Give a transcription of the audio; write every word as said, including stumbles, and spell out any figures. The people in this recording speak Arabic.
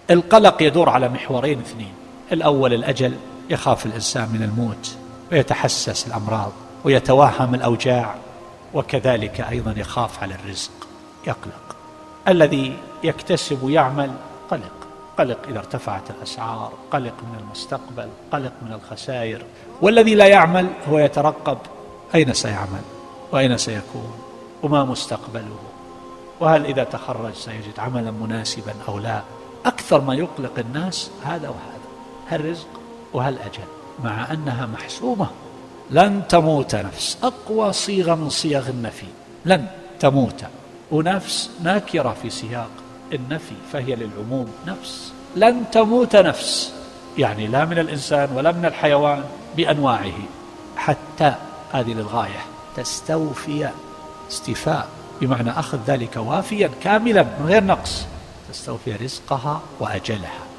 القلق يدور على محورين اثنين: الأول الأجل، يخاف الإنسان من الموت ويتحسس الأمراض ويتوهم الأوجاع، وكذلك أيضا يخاف على الرزق، يقلق. الذي يكتسب ويعمل قلق، قلق إذا ارتفعت الأسعار، قلق من المستقبل، قلق من الخسائر. والذي لا يعمل هو يترقب أين سيعمل وأين سيكون وما مستقبله، وهل إذا تخرج سيجد عملا مناسبا أو لا. أكثر ما يقلق الناس هذا وهذا، هالرزق وهالأجل، مع أنها محسومة. لن تموت نفس، أقوى صيغة من صيغ النفي، لن تموت، ونفس ناكرة في سياق النفي فهي للعموم. نفس، لن تموت نفس، يعني لا من الإنسان ولا من الحيوان بأنواعه، حتى هذه للغاية، تستوفي، استيفاء بمعنى أخذ ذلك وافيا كاملا من غير نقص، تستوفي رزقها وأجلها.